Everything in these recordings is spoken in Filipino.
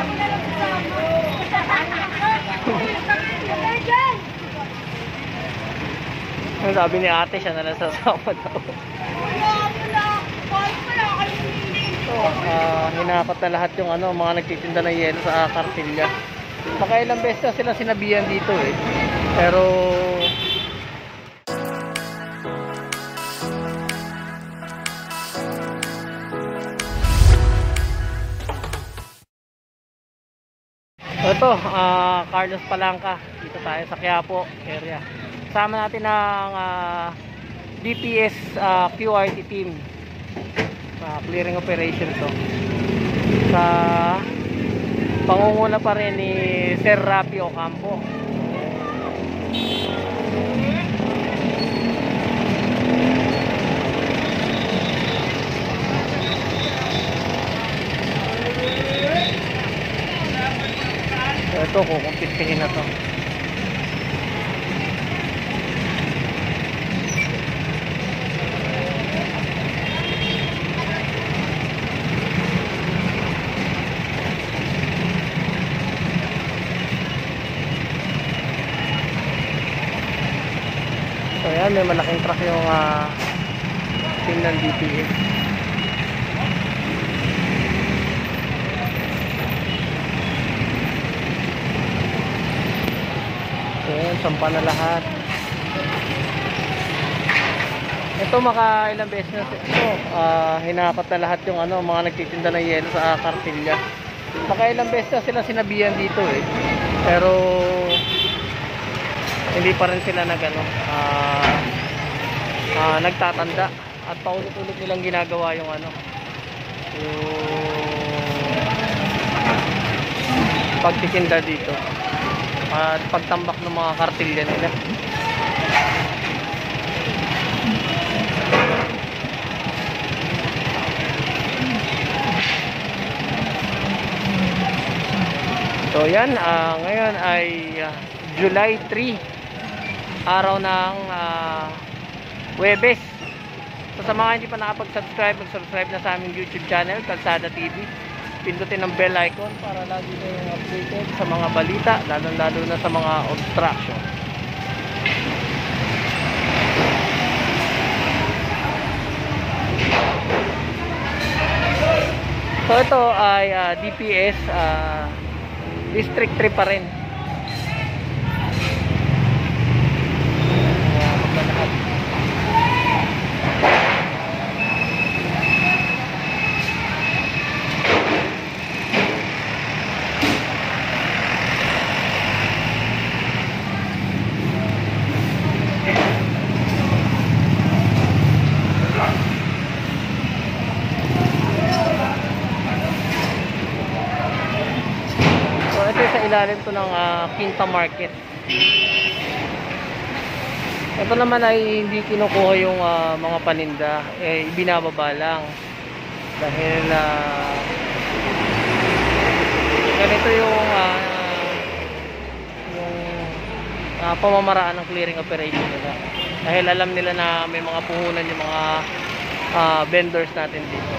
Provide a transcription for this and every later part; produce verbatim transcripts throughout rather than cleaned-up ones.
Ang sabi ni ate, siya na lang sasama daw. So, uh, hinakot na lahat yung ano, mga nagtitinda ng yelo sa kartilya. Nakailang beses na sila sinabihan dito eh. Pero ito, uh, Carlos Palanca. Dito tayo sa Quiapo area. Kasama natin ang uh, D P S uh, Q R T team. Uh, clearing operation to. Sa pangunguna pa rin ni Sir Rapi Ocampo. Ito, kukumpistihin na to. So yan, may malaking truck yung uh, team ng D P S. Ayan, sampa na lahat. Ito maka ilang beses na ito, uh, hinakot na lahat yung ano, mga nagtitinda ng yelo sa kartilya. Maka ilang beses na sila sinabihan dito eh. Pero hindi pa rin sila nag ano, uh, uh, nagtatanda at paulit-ulit nilang ginagawa yung ano, yung pagtitinda dito at pagtambak ng mga kartilya nila. So yan, uh, ngayon ay uh, July three, araw ng uh, Huwebes. So sa mga hindi pa nakapag-subscribe, mag-subscribe na sa aming YouTube channel, Kalsada T V. Pindutin ang bell icon para lagi kayong updated sa mga balita, lalo-lalo na sa mga obstruction. So ito ay uh, D P S uh, District three pa rin. Ilalim to ng uh, Quinta Market. Ito naman ay hindi kinukuha yung uh, mga paninda, eh, ibinababa lang dahil uh, ganito yung uh, yung uh, pamamaraan ng clearing operation nila, dahil alam nila na may mga puhunan yung mga uh, vendors natin dito.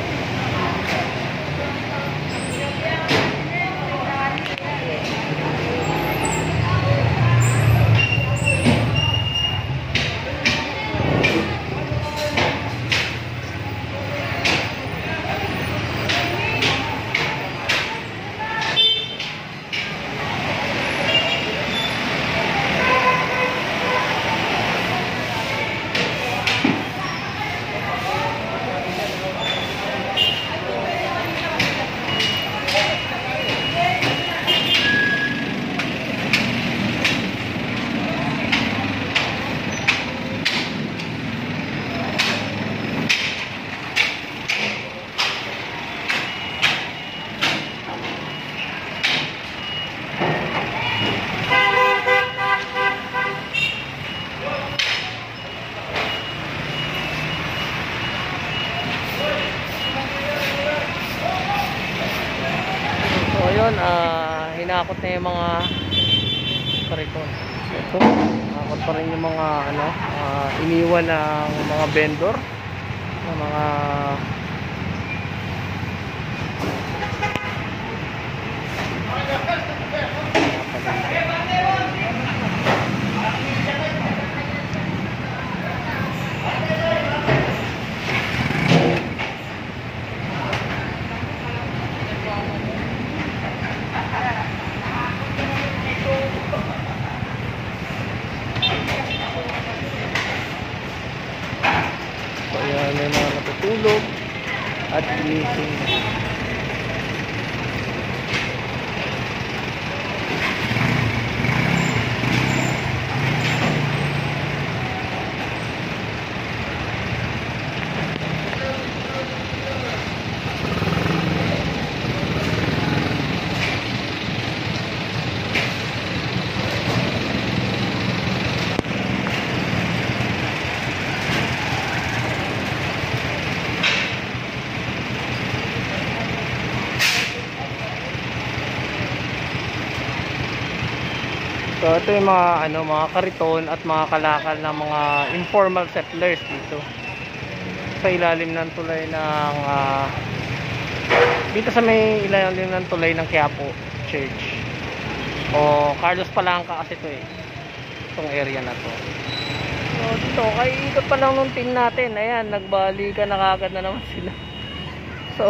Yun, uh, hinakot na yung mga karikon. Ito, hinakot pa rin yung mga ano, uh, iniwan ng mga vendor, ng mga Gising. So ito yung mga ano, mga kariton at mga kalakal ng mga informal settlers dito sa ilalim ng tulay ng uh, dito sa may ilalim ng tulay ng Quiapo Church o Carlos Palanca kasi ito eh, itong area na to. So dito kay ikot pa lang nung team natin, ayan, nagbalikan na kagad na naman sila. So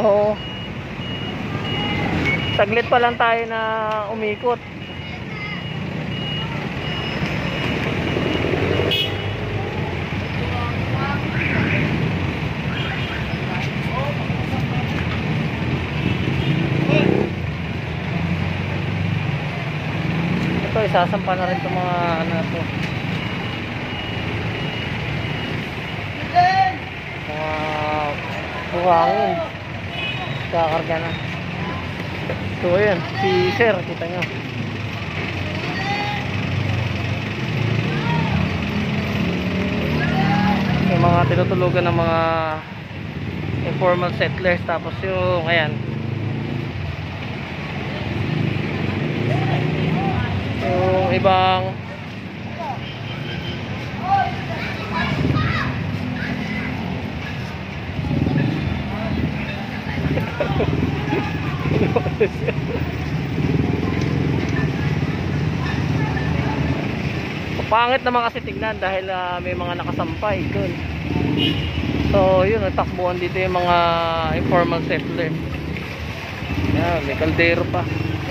saglit pa lang tayo na umikot. Ito, isasampa na rin itong mga ano to, mga buhangin, kakarga na. So ayan, si sir, kita nyo, yung mga tinutulugan ng mga informal settlers. Tapos yung ayan, yung ibang pangit naman kasi tignan dahil uh, may mga nakasampay dun. So yun, natakbuhan dito yung mga informal settler. Yan, may kaldero pa.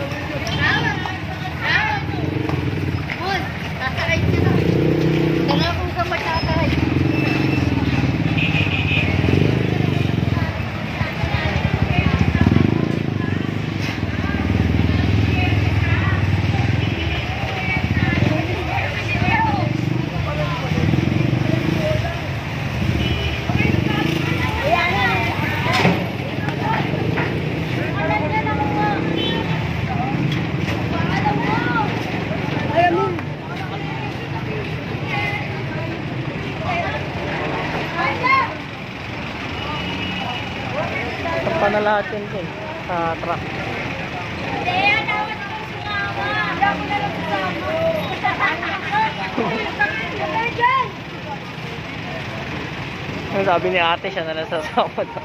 Pa na lahat yun dun sa truck. Ang sabi ni ate, siya na lang sasama daw.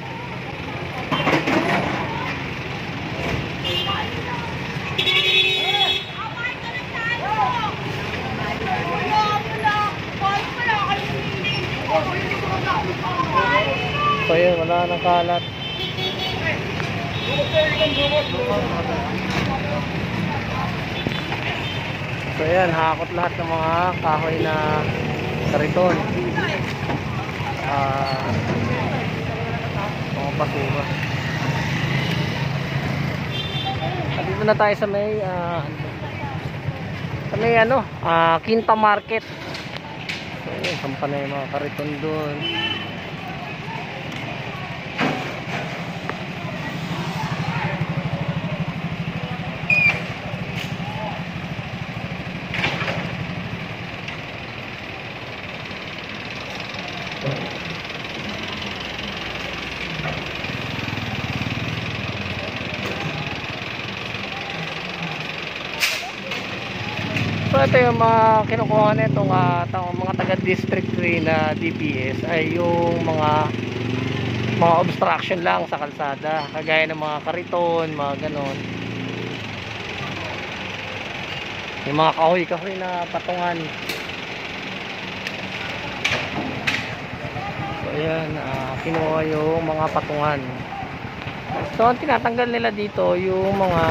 So yun, wala nang kalat. So yan, hakot lahat ng mga kahoy na kariton, uh, mga basura. At dito na tayo sa may uh, sa may ano, uh, Quinta Market. So yun, sampa na yung mga kariton dun. So ito yung mga kinukuha nitong uh, mga taga District three na D P S ay yung mga mga obstruction lang sa kalsada, kagaya ng mga kariton, mga ganon, yung mga kahoy-kahoy na patungan. So ayan, uh, kinuha yung mga patungan. So ang tinatanggal nila dito yung mga,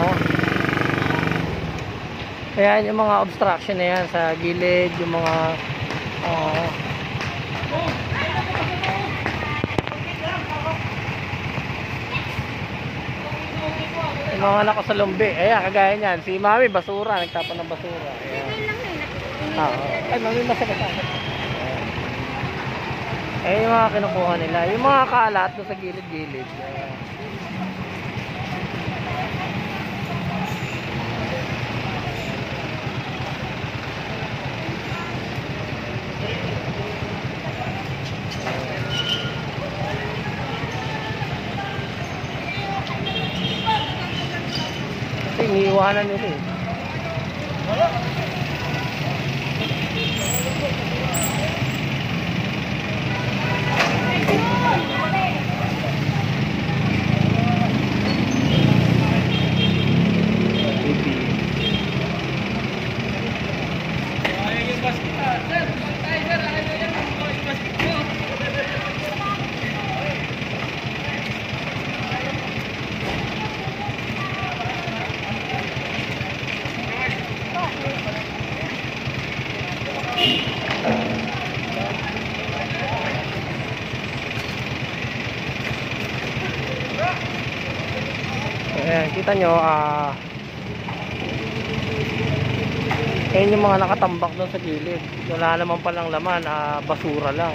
ayan, yung mga obstruction na yan sa gilid, yung mga uh, Yung mga anak ko sa Lumbi. Ayan, kagaya niyan. Si Mami, basura. Nagtapon ng basura. Ayan. Ah, oh. Ay, Mami, masakit ako. Eh, yung mga kinukuha nila. Yung mga kalat doon sa gilid-gilid. Ayan. Kasi iniiwanan nila eh. Ayan, kita nyo, ah, ayan yung mga nakatambak doon sa gilid. Wala naman palang laman, ah, basura lang.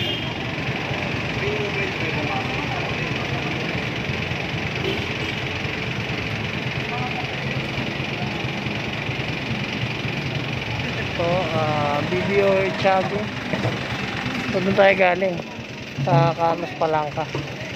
Ito, ah, B B O Tiago. So, doon tayo galing sa Carlos Palangka.